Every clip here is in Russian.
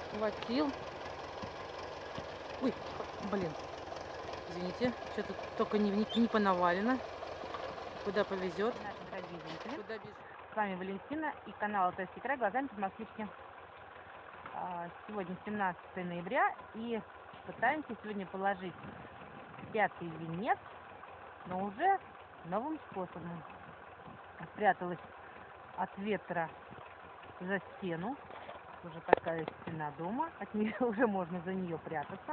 Хватил. Ой, блин. Извините, что-то только не понавалено. Куда повезет. Наши дорогие зрители, Куда бежит. с вами Валентина и канал Алтайский край глазами подмосковки. Сегодня 17 ноября и пытаемся сегодня положить 5-й венец, но уже новым способом. Спряталась от ветра за стену. Уже такая стена дома, от нее уже можно за нее прятаться.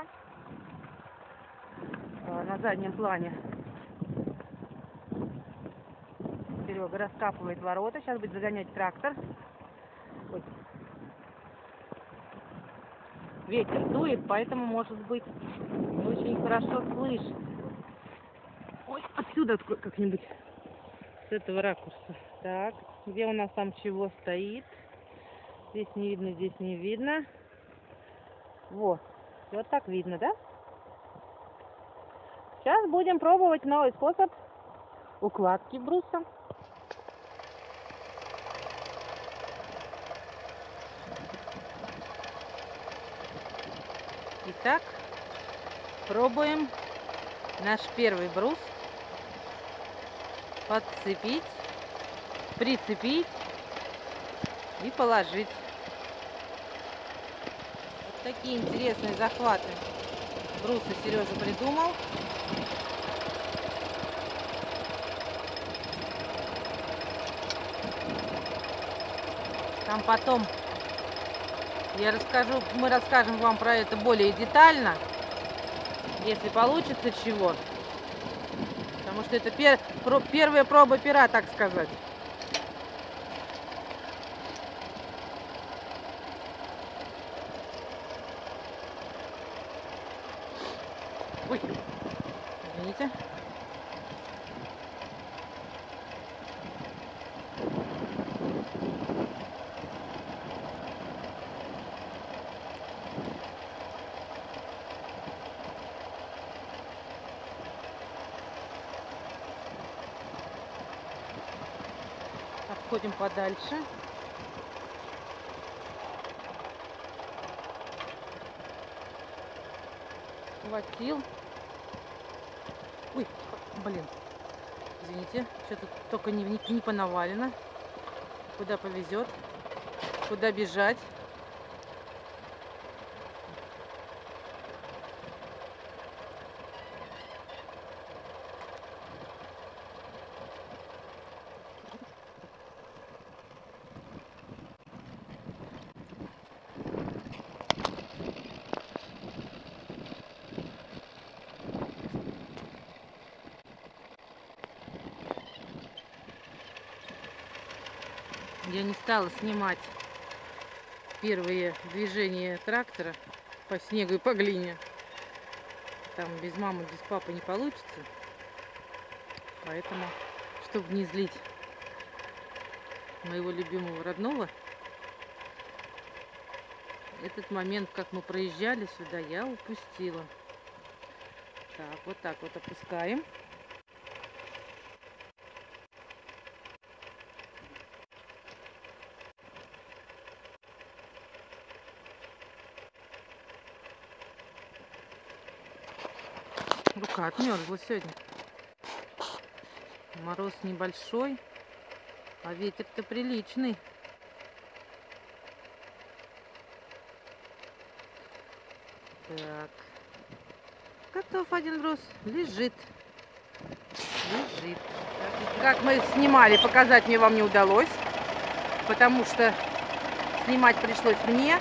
На заднем плане Серега раскапывает ворота. Сейчас будет загонять трактор. Ой. Ветер дует, поэтому, может быть, не очень хорошо слышно. Ой, отсюда как-нибудь, с этого ракурса. Так, где у нас там чего стоит? Здесь не видно, здесь не видно. Вот так видно, да? Сейчас будем пробовать новый способ укладки бруса. Итак, пробуем наш первый брус подцепить, прицепить и положить. Вот такие интересные захваты бруса Сережа придумал. Там потом мы расскажем вам про это более детально, если получится чего. Потому что это первая проба пера, так сказать. Ой, извините. Отходим подальше. Хватил. Ой, блин. Извините, что-то только не понавалено. Куда повезет. Куда бежать. Я не стала снимать первые движения трактора по снегу и по глине. Там без мамы, без папы не получится. Поэтому, чтобы не злить моего любимого родного, этот момент, как мы проезжали сюда, я упустила. Так вот опускаем. Рука отмерзла сегодня. Мороз небольшой, а ветер-то приличный. Так. Готов один брус. Лежит. Как мы снимали, показать мне вам не удалось, потому что снимать пришлось мне.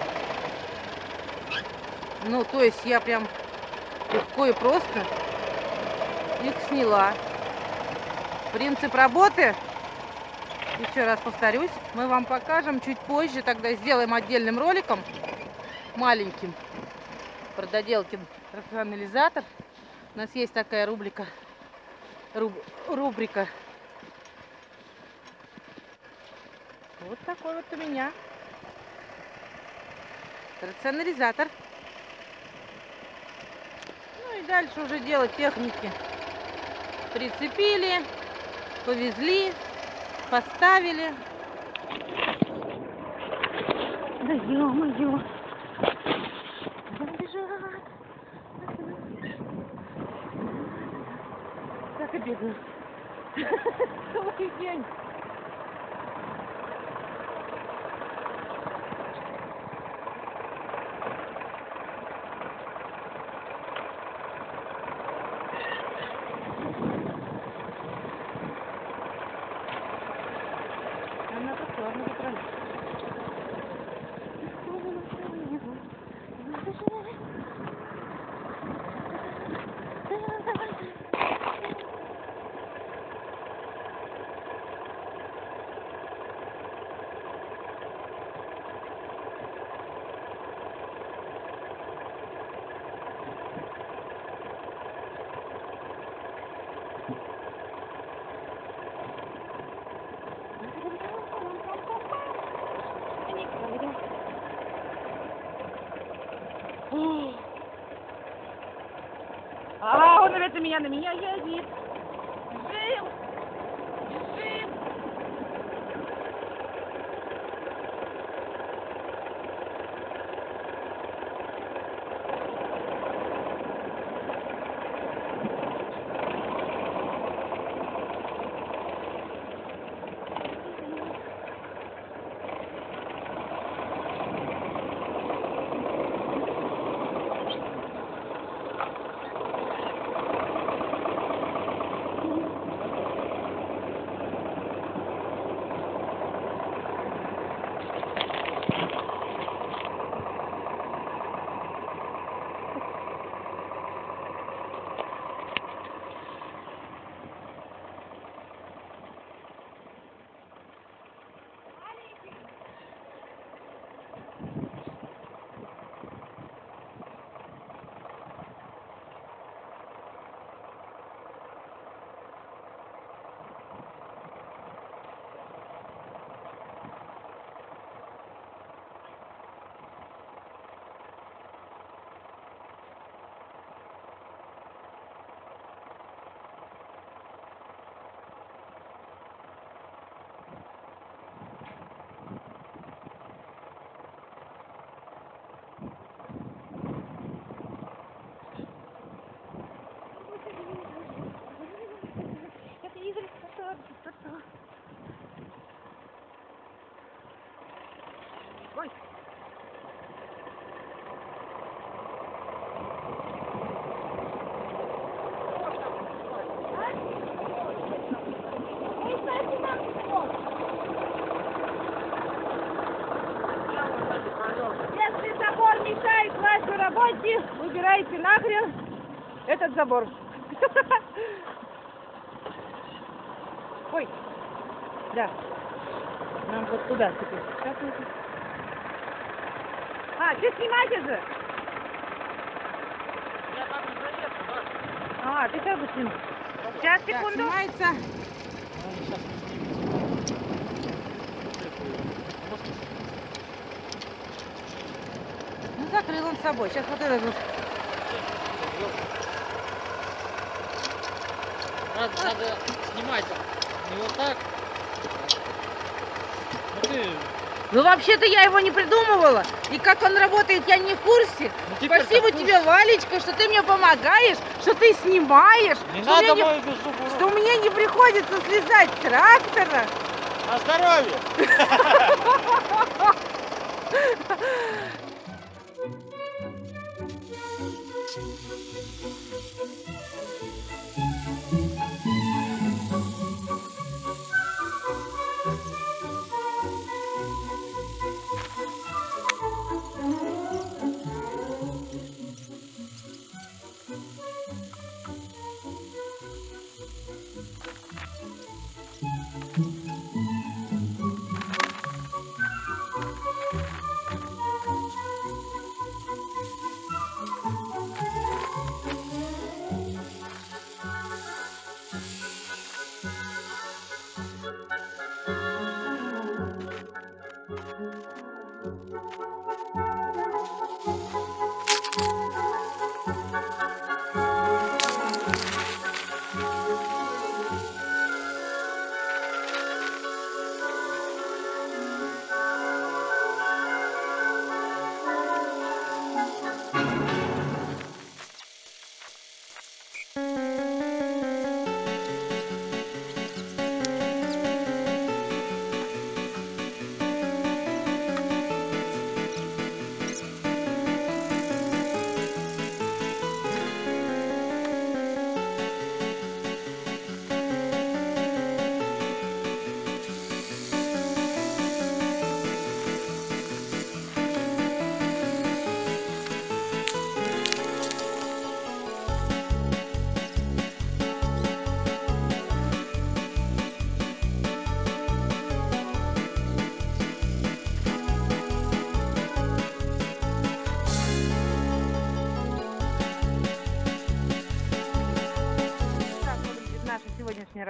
Ну, то есть я прям легко и просто их сняла. Принцип работы, еще раз повторюсь, мы вам покажем чуть позже, тогда сделаем отдельным роликом, маленьким, про доделки рационализатор. У нас есть такая рубрика. Вот такой вот у меня рационализатор. Ну и дальше уже дело техники. Прицепили, повезли, поставили. Да ё-моё, бегаю. Целый день. Она такая, она такая. А, он опять на меня едет. Бежим! Бежим! Ой. Если забор мешает вашей работе, убирайте нахрен этот забор. Ой, да. Нам вот туда теперь. А, ты снимаешь же? Я там не заеду, да? А, ты как бы снимаешь? Сейчас, секунду. Снимается. Ну, закрыл он с собой. Сейчас вот это вот. Надо снимать не вот так. Ну ты... Ну, вообще-то я его не придумывала. И как он работает, я не в курсе. Ну, теперь Спасибо как в тебе, Валечка, что ты мне помогаешь, что ты снимаешь. Не что надо мне мою душу что мне не приходится слезать с трактора. На здоровье!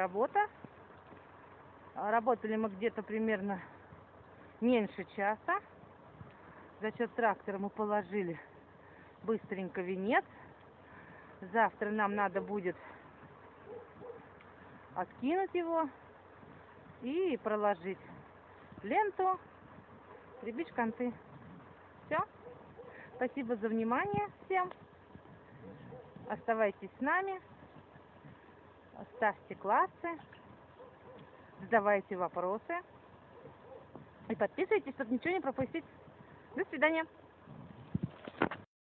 работа. Работали мы где-то примерно меньше часа. За счет трактора мы положили быстренько венец. Завтра нам надо будет откинуть его и проложить ленту, прибить концы. Все. Спасибо за внимание всем. Оставайтесь с нами. Ставьте классы. Задавайте вопросы. И подписывайтесь, чтобы ничего не пропустить. До свидания.